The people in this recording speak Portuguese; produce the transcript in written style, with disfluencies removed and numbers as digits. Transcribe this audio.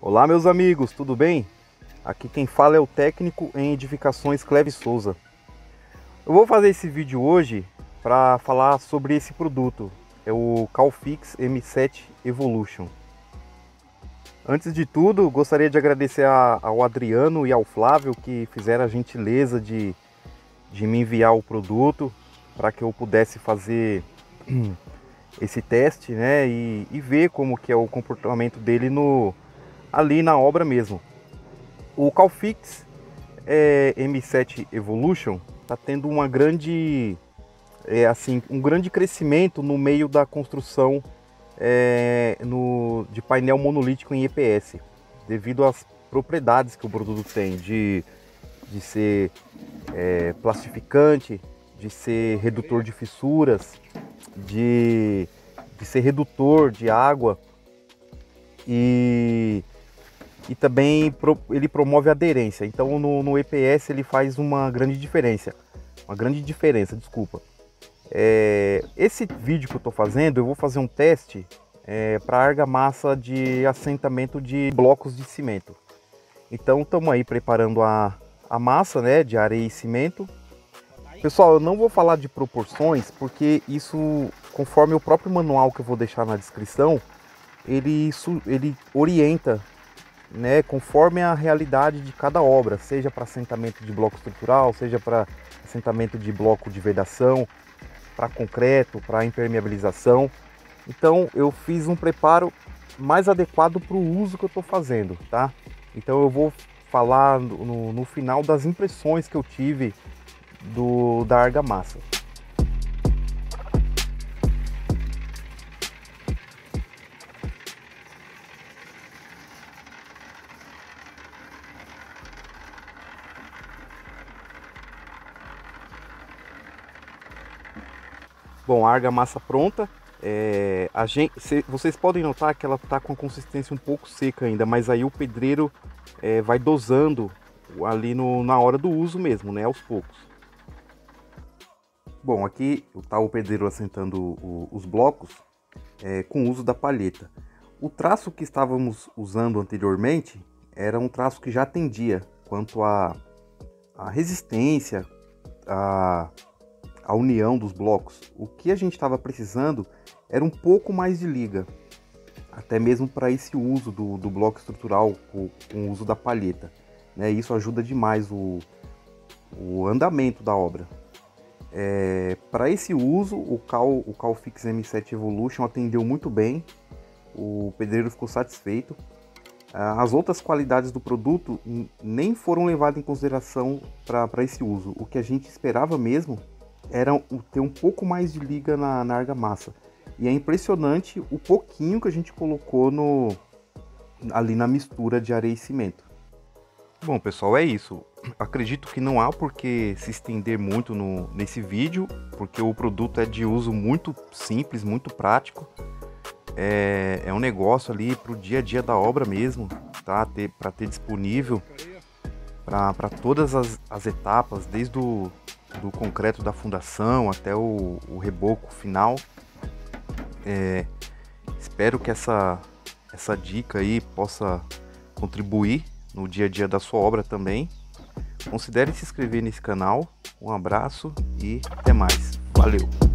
Olá, meus amigos, tudo bem? Aqui quem fala é o técnico em edificações Cleves Souza. Eu vou fazer esse vídeo hoje para falar sobre esse produto, é o Calfix M7 Evolution. Antes de tudo, gostaria de agradecer ao Adriano e ao Flávio que fizeram a gentileza de me enviar o produto para que eu pudesse fazer esse teste, né, e ver como que é o comportamento dele ali na obra mesmo. O Calfix M7 Evolution está tendo uma grande, um grande crescimento no meio da construção de painel monolítico em EPS, devido às propriedades que o produto tem de ser plastificante, de ser redutor de fissuras, de ser redutor de água e também ele promove aderência. Então no EPS ele faz uma grande diferença. Desculpa. Esse vídeo que eu estou fazendo, eu vou fazer um teste para argamassa de assentamento de blocos de cimento. Então estamos aí preparando a massa, né, de areia e cimento. Pessoal, eu não vou falar de proporções porque isso, conforme o próprio manual que eu vou deixar na descrição, ele orienta, né, conforme a realidade de cada obra, seja para assentamento de bloco estrutural, seja para assentamento de bloco de vedação, para concreto, para impermeabilização. Então eu fiz um preparo mais adequado para o uso que eu estou fazendo, tá? Então eu vou falar no final das impressões que eu tive da argamassa. Bom, a argamassa pronta. Vocês podem notar que ela está com a consistência um pouco seca ainda, mas aí o pedreiro vai dosando ali na hora do uso mesmo, né, aos poucos. Bom, aqui está o pedreiro assentando os blocos com o uso da palheta. O traço que estávamos usando anteriormente era um traço que já atendia quanto à resistência, a união dos blocos. O que a gente estava precisando era um pouco mais de liga, até mesmo para esse uso do bloco estrutural com o uso da palheta, né? Isso ajuda demais o andamento da obra. Para esse uso, o Calfix M7 Evolution atendeu muito bem, o pedreiro ficou satisfeito. As outras qualidades do produto nem foram levadas em consideração para esse uso. O que a gente esperava mesmo era ter um pouco mais de liga na argamassa. E é impressionante o pouquinho que a gente colocou ali na mistura de areia e cimento. Bom, pessoal, é isso. Acredito que não há por que se estender muito nesse vídeo, porque o produto é de uso muito simples, muito prático. É um negócio ali para o dia a dia da obra mesmo, tá? Para ter disponível para todas as etapas, desde do concreto da fundação até o reboco final. Espero que essa dica aí possa contribuir no dia a dia da sua obra também. Considere se inscrever nesse canal. Um abraço e até mais. Valeu!